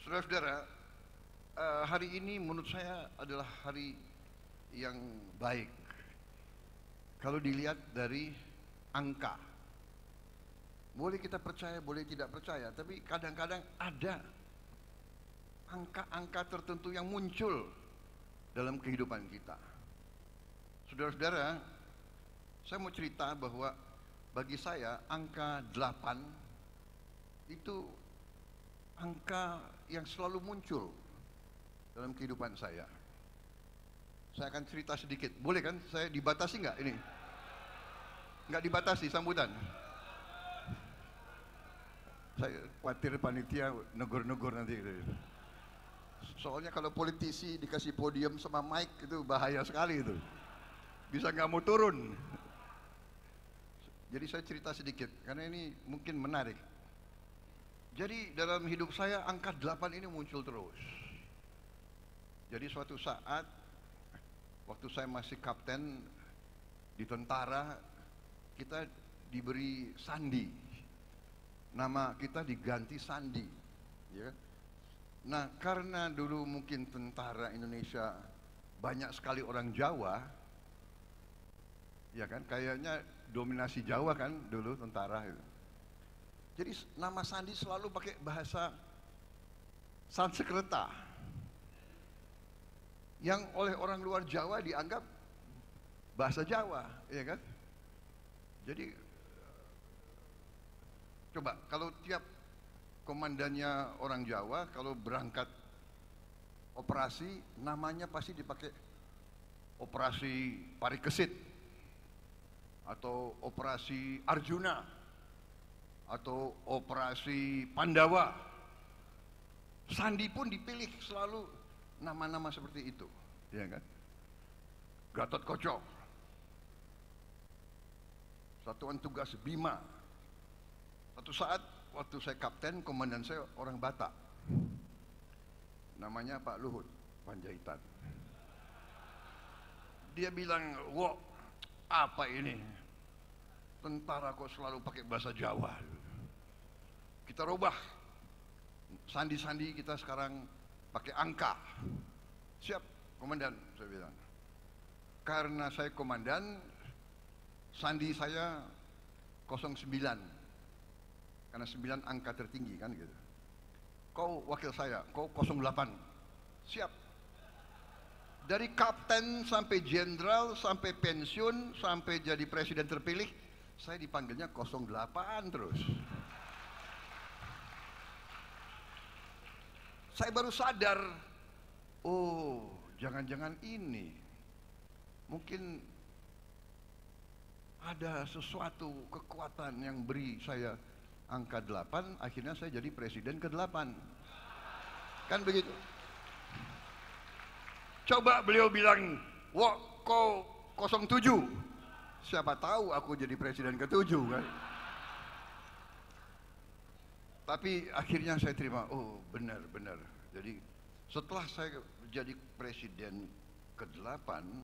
Saudara-saudara, hari ini menurut saya adalah hari yang baik. Kalau dilihat dari angka, boleh kita percaya, boleh tidak percaya, tapi kadang-kadang ada angka-angka tertentu yang muncul dalam kehidupan kita. Saudara-saudara, saya mau cerita bahwa bagi saya angka 8 itu angka yang selalu muncul dalam kehidupan saya. Saya akan cerita sedikit, boleh kan? Saya dibatasi nggak ini? Nggak dibatasi sambutan. Saya khawatir panitia negur-negur nanti. Soalnya kalau politisi dikasih podium sama mic itu bahaya sekali itu. Bisa nggak mau turun. Jadi saya cerita sedikit, karena ini mungkin menarik. Jadi dalam hidup saya angka 8 ini muncul terus. Jadi suatu saat waktu saya masih kapten di tentara, kita diberi sandi. Nama kita diganti Sandi, ya. Nah, karena dulu mungkin tentara Indonesia banyak sekali orang Jawa, ya kan, kayaknya dominasi Jawa kan dulu tentara itu. Jadi nama Sandi selalu pakai bahasa Sanskerta yang oleh orang luar Jawa dianggap bahasa Jawa, ya kan? Jadi coba kalau tiap komandannya orang Jawa kalau berangkat operasi namanya pasti dipakai operasi Parikesit atau operasi Arjuna atau operasi Pandawa. Sandi pun dipilih selalu nama-nama seperti itu, ya kan? Gatot Koco, Satuan Tugas Bima. Satu saat waktu saya kapten, komandan saya orang Batak, namanya Pak Luhut Panjaitan. Dia bilang, "Wah, apa ini? Tentara kok selalu pakai bahasa Jawa." Kita rubah sandi-sandi kita sekarang pakai angka. Siap, komandan, saya bilang. Karena saya komandan, sandi saya 09. Karena 9 angka tertinggi kan gitu. Kau wakil saya, kau 08. Siap. Dari kapten sampai jenderal, sampai pensiun, sampai jadi presiden terpilih, saya dipanggilnya 08 terus. Saya baru sadar, oh jangan-jangan ini mungkin ada sesuatu kekuatan yang beri saya angka 8, akhirnya saya jadi presiden ke-8. Kan begitu. Coba beliau bilang, "Wah, kau 07." Siapa tahu aku jadi presiden ke-7 kan. Tapi akhirnya saya terima, oh benar. Jadi setelah saya jadi presiden ke-8,